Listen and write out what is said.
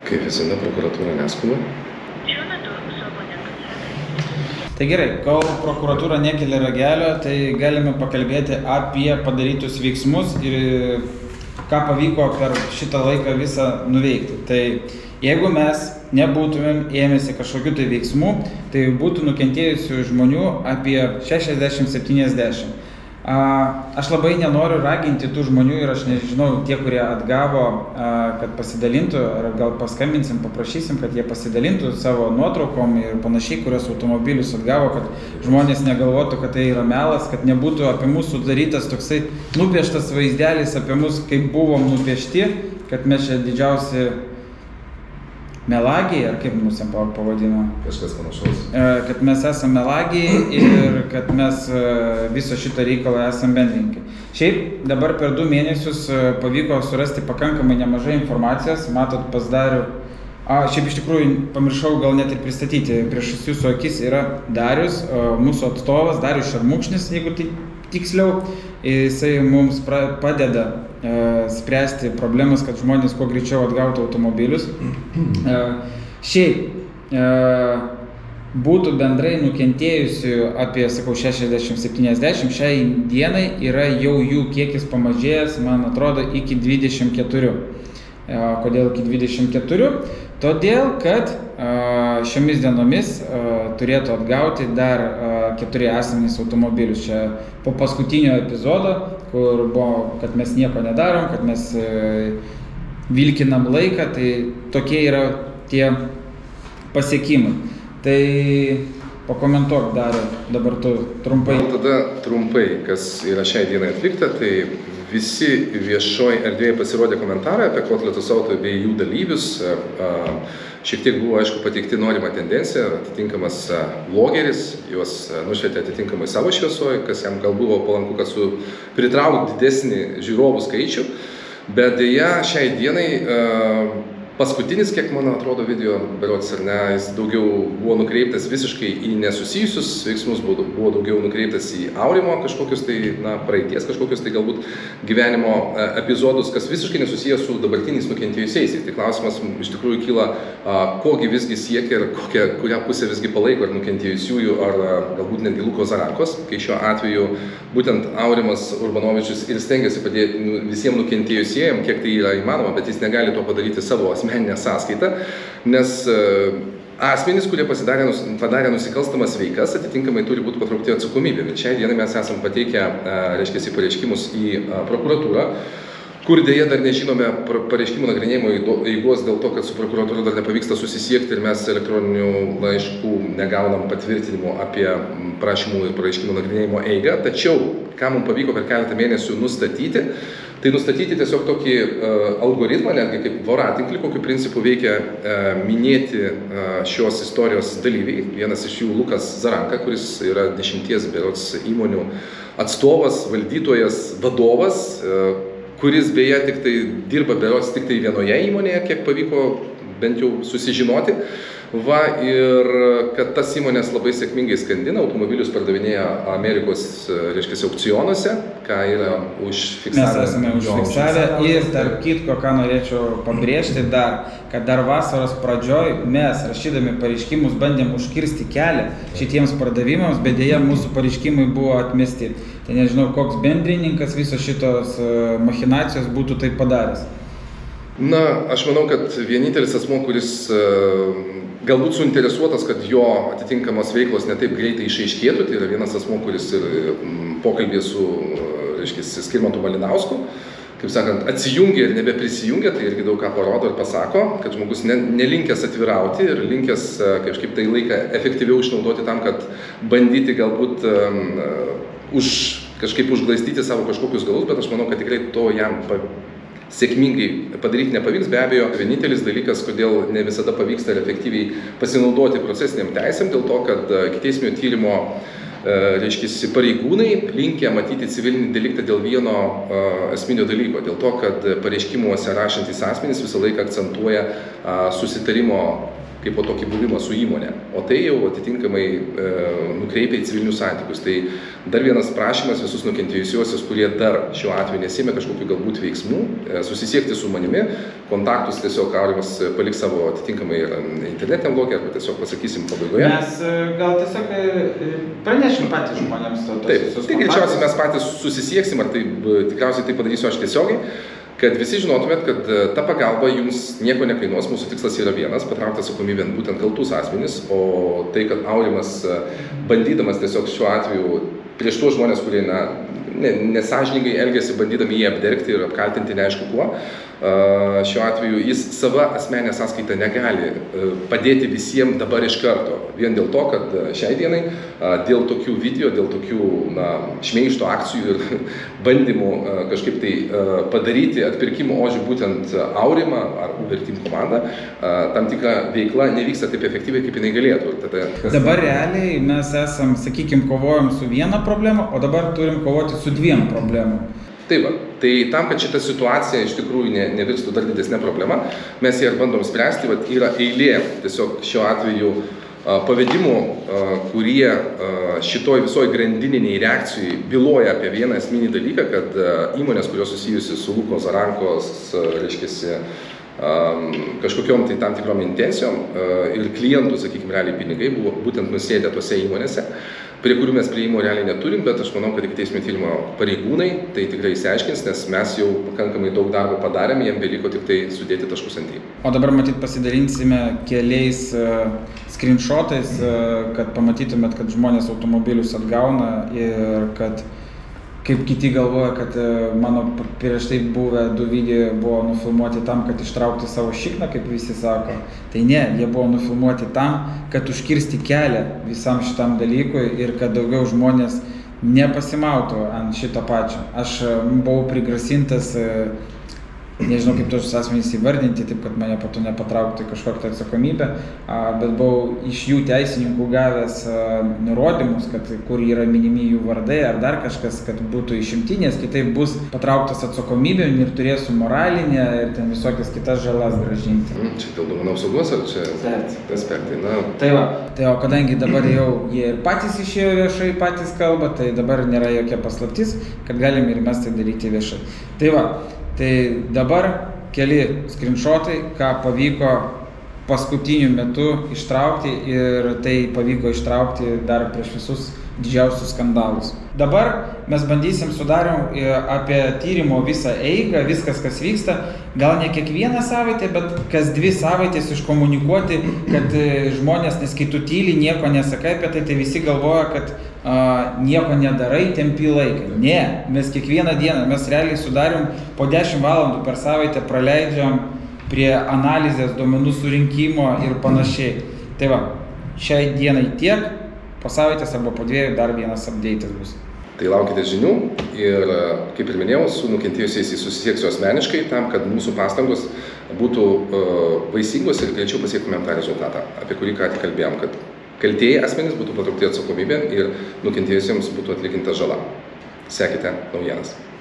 Kaip visada, prokuratūra neskuba? Šiuo metu savo nepakelia. Tai gerai, kol prokuratūra nekelia ragelio, tai galime pakalbėti apie padarytus veiksmus ir ką pavyko per šitą laiką visą nuveikti. Tai jeigu mes nebūtumėm ėmėsi kažkokių tai veiksmų, tai būtų nukentėjusių žmonių apie 60-70. Aš labai nenoriu raginti tų žmonių ir aš nežinau, tie, kurie atgavo, kad pasidalintų, ar gal paskambinsim, paprašysim, kad jie pasidalintų savo nuotraukom ir panašiai, kurios automobilius atgavo, kad žmonės negalvotų, kad tai yra melas, kad nebūtų apie mūsų darytas toksai nupieštas vaizdelis apie mus, kaip buvom nupiešti, kad mes čia didžiausi melagiai, ar kaip mus pavadino? Kažkas panašaus. Kad mes esame melagiai ir kad mes viso šito reikalo esame bendrininkai. Šiaip dabar per 2 mėnesius pavyko surasti pakankamai nemažai informacijos. Matot, pas Darių. Šiaip iš tikrųjų pamiršau gal net ir pristatyti. Prieš jūsų akis yra Darius, mūsų atstovas, Darius Šarmukšnis, jeigu tai tiksliau. Jisai mums padeda spręsti problemas, kad žmonės kuo greičiau atgautų automobilius. Šiaip būtų bendrai nukentėjusių apie, sakau, 60-70, šiai dienai yra jau jų kiekis pamažėjęs, man atrodo, iki 24. Kodėl iki 24? Todėl, kad šiomis dienomis turėtų atgauti dar 4 asmenys automobilius. Čia po paskutinio epizodo, kur buvo, kad mes nieko nedarom, kad mes vilkinam laiką, tai tokie yra tie pasiekimai. Tai pakomentuok dar dabar tu trumpai. Tada trumpai, kas yra šiai dienai atlikta, tai visi viešoj erdvėje pasirodė komentarai apie Kotletus auto bei jų dalyvius. Šiek tiek buvo, aišku, pateikti norima tendencija, atitinkamas vlogeris, juos nušvietė atitinkamai savo šviesoje, kas jam gal buvo palanku, kad pritraukti didesnį žiūrovų skaičių. Bet dėja, šiai dienai paskutinis, kiek man atrodo video, berods ar ne, jis daugiau buvo nukreiptas visiškai į nesusijusius veiksmus, buvo daugiau nukreiptas į aurimo kažkokius tai, praeities kažkokius tai galbūt gyvenimo epizodus, kas visiškai nesusijęs su dabartiniais nukentėjusiais. Tai klausimas iš tikrųjų kyla, kogi visgi siekia ir kurią pusę visgi palaiko, ar nukentėjusiųjų, ar galbūt netgi Luko Zarankos, kai šiuo atveju būtent Aurimas Urbanovičius ir stengiasi padėti visiems nukentėjusiejim, kiek tai yra įmanoma, bet jis negali to padaryti savo asmeninę sąskaitą, nes asmenys, kurie padarė nusikalstamas veikas, atitinkamai turi būti patraukti atsakomybė. Bet šiai dienai mes esam pateikę, pareiškimus į prokuratūrą, kur dėja dar nežinome pareiškimų nagrinėjimo eigos dėl to, kad su prokuratūra dar nepavyksta susisiekti ir mes elektroninių laiškų negaunam patvirtinimų apie prašymų ir pareiškimų nagrinėjimo eigą. Tačiau, ką mums pavyko per keletą mėnesių nustatyti, tai nustatyti tiesiog tokį algoritmą, netgi kaip voratinklį, kokiu principu veikia minėti šios istorijos dalyviai. Vienas iš jų Lukas Zaranka, kuris yra 10 berods įmonių atstovas, valdytojas, vadovas, kuris beje tik tai dirba berods tik tai vienoje įmonėje, kiek pavyko bent jau susižinoti. Ir kad tas įmonės labai sėkmingai skandina, automobilius pardavinėja Amerikos, aukcionuose, ką yra užfiksavę. Mes esame užfiksavę ir tarp kitko, ką norėčiau pabrėžti dar, kad dar vasaros pradžioj mes, rašydami pareiškimus, bandėm užkirsti kelią šitiems pardavimams, bet dėja mūsų pareiškimai buvo atmesti. Tai nežinau, koks bendrininkas visos šitos machinacijos būtų tai padaręs. Aš manau, kad vienintelis asmuo, kuris galbūt suinteresuotas, kad jo atitinkamos veiklos netaip greitai išaiškėtų, tai yra vienas asmuo, kuris ir pokalbė su Skirmantu Malinausku, kaip sakant, atsijungia ir nebeprisijungia, tai irgi daug ką parodo ir pasako, kad žmogus nelinkęs atvirauti ir linkęs kažkaip tai laiką efektyviau išnaudoti tam, kad bandyti galbūt kažkaip užglaistyti savo kažkokius galus, bet aš manau, kad tikrai to jam sėkmingai padaryti nepavyks. Be abejo, vienintelis dalykas, kodėl ne visada pavyksta ir efektyviai pasinaudoti procesiniam teisėm, dėl to, kad ikiteisminio tyrimo pareigūnai linkę matyti civilinį deliktą dėl vieno esminio dalyko, dėl to, kad pareiškimuose rašantys asmenys visą laiką akcentuoja susitarimo kaip po tokį buvimą su įmonė, o tai jau atitinkamai nukreipia į civilinius santykius. Tai dar vienas prašymas visus nukentėjusiuosius, kurie dar šiuo atveju nesėmė kažkokių galbūt veiksmų, susisiekti su manimi, kontaktus tiesiog Aurimas paliks savo atitinkamai internetiniam blogį, arba tiesiog pasakysim pabaigoje. Mes gal tiesiog pranešim patys žmonėms to. Taip, tai greičiausiai mes patys susisieksim, ar tai tikriausiai tai padarysiu aš tiesiogiai, kad visi žinotumėt, kad ta pagalba jums nieko nekainuos. Mūsų tikslas yra vienas – patraukti atsakomybėn būtent kaltus asmenys, o tai, kad Aurimas bandydamas tiesiog šiuo atveju prieš tuos žmonės, kurie nesąžiningai elgiasi, bandydami jį apdergti ir apkaltinti neaišku kuo, šiuo atveju jis sava asmeninė sąskaita negali padėti visiems dabar iš karto. Vien dėl to, kad šiai dienai dėl tokių video, dėl tokių šmeižto akcijų ir bandymų kažkaip tai padaryti atpirkimo ožį būtent Aurimą ar Uber Team komandą, tam tikra veikla nevyksta taip efektyviai, kaip jinai galėtų. Dabar realiai mes esam, sakykime, kovojom su viena problema, o dabar turim kovoti su dviem problemom. Taip, tai tam, kad šita situacija iš tikrųjų nevirstų dar didesnė problema, mes ją ir bandom spręsti, yra eilė tiesiog šiuo atveju pavedimų, kurie šitoj visoj grandininiai reakcijai byloja apie vieną esminį dalyką, kad įmonės, kurios susijusi su Luko Zarankos, reiškiasi, kažkokiom tai tam tikrom intencijom ir klientų, sakykime, realiai pinigai buvo būtent nusėdę tose įmonėse, prie kurių mes prieimo realiai neturim, bet aš manau, kad ikiteisminio tyrimo pareigūnai tai tikrai išsiaiškins, nes mes jau pakankamai daug darbo padarėm, jiem beliko tik tai sudėti taškus ant i. O dabar matyt pasidalinsime keliais screenshotais, kad pamatytumėt, kad žmonės automobilius atgauna ir kad kaip kiti galvoja, kad mano prieš tai buvę 2 video buvo nufilmuoti tam, kad ištraukti savo šikną, kaip visi sako. Tai ne, jie buvo nufilmuoti tam, kad užkirsti kelią visam šitam dalykui ir kad daugiau žmonės nepasimautų ant šito pačio. Aš buvau prigrasintas, nežinau kaip tos asmenys įvardinti, taip kad mane po to nepatraukti kažkokią atsakomybę, bet buvau iš jų teisininkų gavęs nurodymus, kad kur yra minimi jų vardai ar dar kažkas, kad būtų išimtinės, kitaip bus patrauktas atsakomybė ir turėsiu moralinę ir ten visokias kitas žalas grąžinti. Čia dėl duomenų apsaugos ar čia aspektai? Tai va, tai o kadangi dabar jau jie ir patys išėjo viešai, patys kalba, tai dabar nėra jokia paslaptis, kad galim ir mes tai daryti viešai. Tai va, tai dabar keli screenshotai, ką pavyko paskutiniu metu ištraukti ir tai pavyko ištraukti dar prieš visus didžiausius skandalus. Dabar mes bandysim sudarom apie tyrimo visą eigą, viskas, kas vyksta, gal ne kiekvieną savaitę, bet kas 2 savaitės iškomunikuoti, kad žmonės, nes kai tu tyli, nieko nesakai apie tai, tai visi galvoja, kad nieko nedarai, tempi laiką. Ne, mes kiekvieną dieną, mes realiai sudarom po 10 valandų per savaitę praleidžiam prie analizės, duomenų surinkimo ir panašiai. Tai va, šiai dienai tiek, po savaitės arba po 2 dar vienas update'as bus. Tai laukite žinių ir, kaip ir minėjau, su nukentėjusiais susisieksiu asmeniškai tam, kad mūsų pastangos būtų vaisingos ir greičiau pasiektumėm tą rezultatą, apie kurį ką tik kalbėjom, kad kaltieji asmenys būtų patraukti atsakomybėn ir nukentėjusiems būtų atlyginta žala. Sekite naujienas.